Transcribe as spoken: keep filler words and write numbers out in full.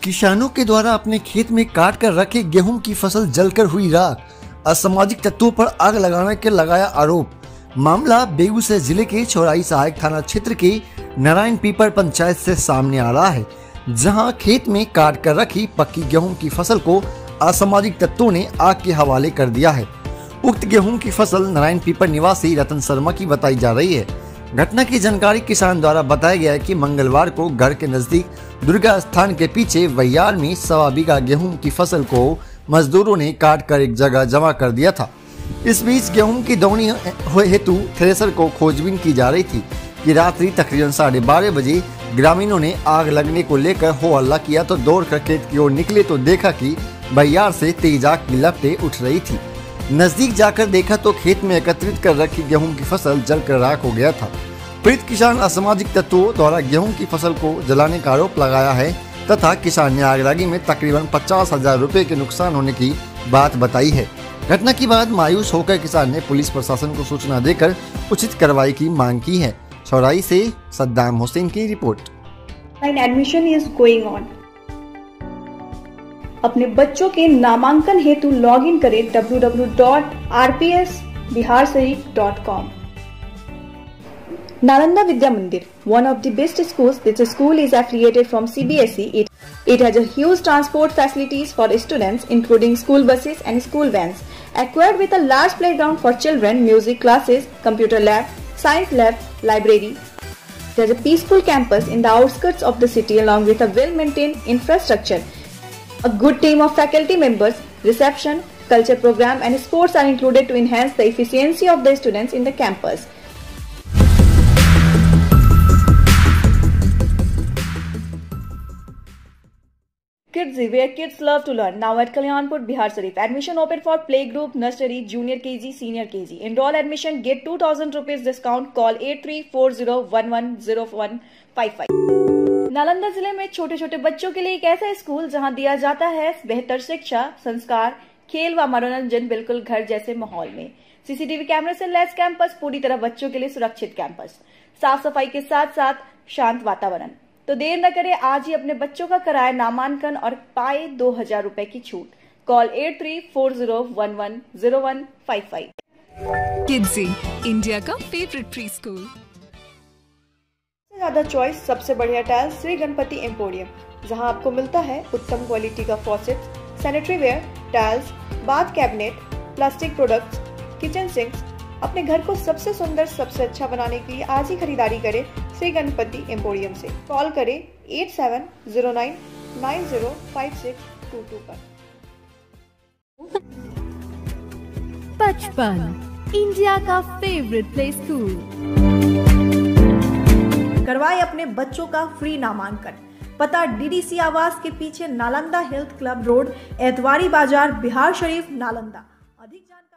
किसानों के द्वारा अपने खेत में काट कर रखे गेहूं की फसल जलकर हुई राख, असामाजिक तत्वों पर आग लगाने के लगाया आरोप। मामला बेगूसराय जिले के चौराई सहायक थाना क्षेत्र के नारायण पीपर पंचायत से सामने आ रहा है, जहां खेत में काट कर रखी पक्की गेहूं की फसल को असामाजिक तत्वों ने आग के हवाले कर दिया है। उक्त गेहूं की फसल नारायण पीपर निवासी रतन शर्मा की बताई जा रही है। घटना की जानकारी किसान द्वारा बताया गया है कि मंगलवार को घर के नजदीक दुर्गा स्थान के पीछे वैयार में सवा बीघा गेहूं की फसल को मजदूरों ने काट कर एक जगह जमा कर दिया था। इस बीच गेहूं की दौनी हेतु थ्रेसर को खोजबीन की जा रही थी कि रात्रि तकरीबन साढ़े बारह बजे ग्रामीणों ने आग लगने को लेकर हो हल्ला किया तो दौड़ कर खेत की ओर निकले तो देखा कि वैयार से तेज आग की लपटें उठ रही थी। नजदीक जाकर देखा तो खेत में एकत्रित कर रखी गेहूं की फसल जलकर राख हो गया था। पीड़ित किसान असामाजिक तत्वों द्वारा गेहूं की फसल को जलाने का आरोप लगाया है तथा किसान ने आगलगी में तकरीबन पचास हजार रुपए के नुकसान होने की बात बताई है। घटना के बाद मायूस होकर किसान ने पुलिस प्रशासन को सूचना देकर उचित कार्रवाई की मांग की है। चौराई से सद्दाम हुसैन की report. Admission is going on. अपने बच्चों के नामांकन हेतु लॉग इन करें W W W dot R P S Bihar Sharif dot com. Nalanda Vidya Mandir, one of the best schools. This school is affiliated from C B S E. It, it has a huge transport facilities for students, including school buses and school vans. Acquired with a large playground for children, music classes, computer lab, science lab, library. There is a peaceful campus in the outskirts of the city, along with a well-maintained infrastructure. A good team of faculty members, reception, culture program, and sports are included to enhance the efficiency of the students in the campus. Kidsy, where kids love to learn. Now at Kalyanpur, Bihar Sharif. Admission open for playgroup, nursery, junior K G, senior K G. Enroll admission, get two thousand rupees discount. Call eight three four zero one one zero one five five. Nalanda जिले में छोटे छोटे बच्चों के लिए एक ऐसा school जहां दिया जाता है बेहतर शिक्षा, संस्कार, खेल व मनोरंजन बिल्कुल घर जैसे माहौल में। सीसीटीवी कैमरे से लैस कैंपस, पूरी तरह बच्चों के लिए सुरक्षित कैंपस, साफ सफाई के साथ साथ शांत वातावरण। तो देर न करें, आज ही अपने बच्चों का कराए नामांकन और पाए दो हजार रूपए की छूट। Call at three four zero one one zero one five five. Kidzee, India का फेवरेट प्री स्कूल। सबसे ज्यादा चॉइस, सबसे बढ़िया टाइल्स, श्री गणपति एम्पोरियम, जहां आपको मिलता है उत्तम क्वालिटी का faucet, sanitary ware, tiles, bath cabinet, plastic products, kitchen sinks. अपने घर को सबसे सुंदर, सबसे अच्छा बनाने के लिए आज ही खरीदारी करें श्री गणपति एम्पोरियम से। कॉल करें at seven zero nine nine zero five six two two पर। बचपन, इंडिया का फेवरेट प्ले स्कूल। करवाए अपने बच्चों का फ्री नामांकन। पता डीडीसी आवास के पीछे, Nalanda health club road, Etwari Bazar, Bihar शरीफ, नालंदा। अधिक जानकारी